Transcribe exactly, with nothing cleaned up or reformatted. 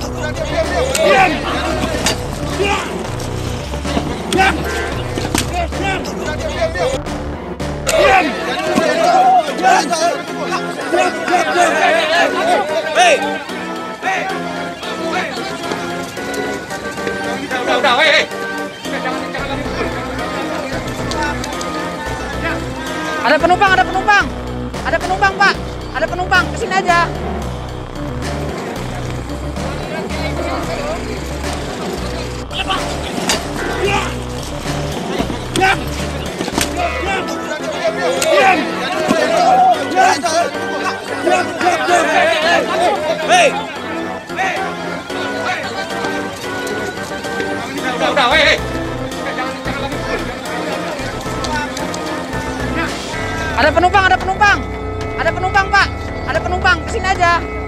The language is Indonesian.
Hei! Udah, udah, hei, hei! Ada penumpang, ada penumpang. Ada penumpang, Pak. Ada penumpang, kesini aja. Hei! Udah, udah, hei, hei! Ada penumpang, ada penumpang. Ada penumpang, Pak. Ada penumpang, kesini aja.